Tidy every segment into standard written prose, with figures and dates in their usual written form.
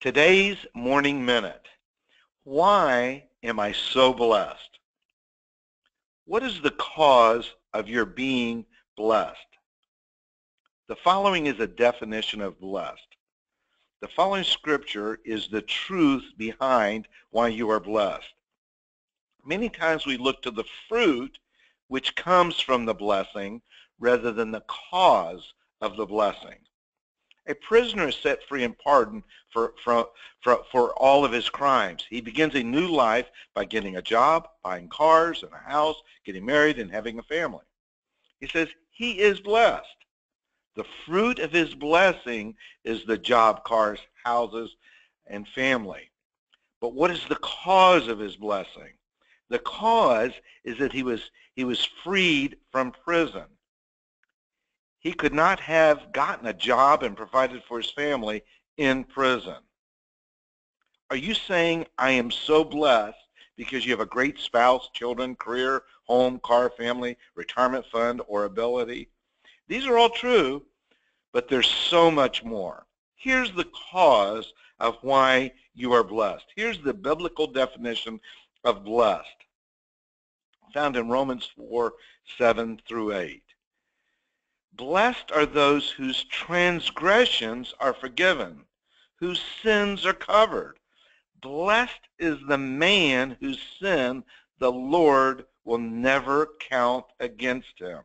Today's Morning Minute. Why am I so blessed? What is the cause of your being blessed? The following is a definition of blessed. The following scripture is the truth behind why you are blessed. Many times we look to the fruit which comes from the blessing rather than the cause of the blessing. A prisoner is set free and pardoned for all of his crimes. He begins a new life by getting a job, buying cars and a house, getting married, and having a family. He says he is blessed. The fruit of his blessing is the job, cars, houses, and family. But what is the cause of his blessing? The cause is that he was freed from prison. He could not have gotten a job and provided for his family in prison. Are you saying, I am so blessed because you have a great spouse, children, career, home, car, family, retirement fund, or ability? These are all true, but there's so much more. Here's the cause of why you are blessed. Here's the biblical definition of blessed, found in Romans 4:7-8. Blessed are those whose transgressions are forgiven, whose sins are covered. Blessed is the man whose sin the Lord will never count against him.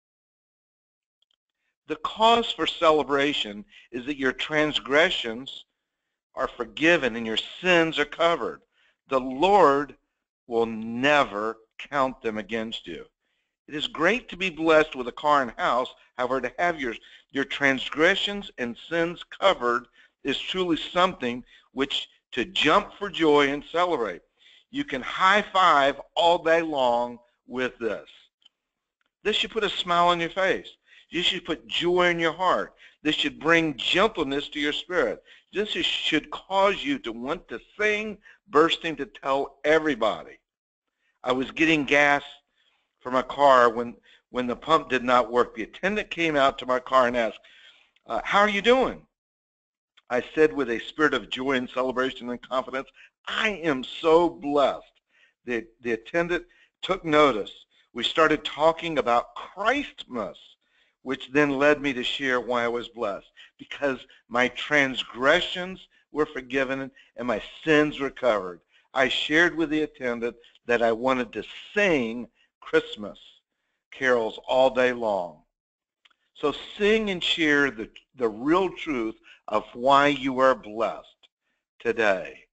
The cause for celebration is that your transgressions are forgiven and your sins are covered. The Lord will never count them against you. It is great to be blessed with a car and house. However, to have your transgressions and sins covered is truly something which to jump for joy and celebrate. You can high five all day long with this. This should put a smile on your face. This should put joy in your heart. This should bring gentleness to your spirit. This should cause you to want to sing, bursting to tell everybody. I was getting gas for my car when the pump did not work. The attendant came out to my car and asked, how are you doing? I said with a spirit of joy and celebration and confidence, I am so blessed. The attendant took notice. We started talking about Christmas, which then led me to share why I was blessed, because my transgressions were forgiven and my sins were covered. I shared with the attendant that I wanted to sing Christmas carols all day long. So sing and share the real truth of why you are blessed today.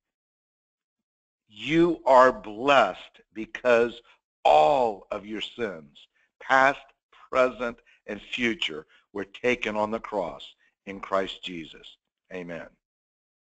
You are blessed because all of your sins, past, present, and future, were taken on the cross in Christ Jesus. Amen.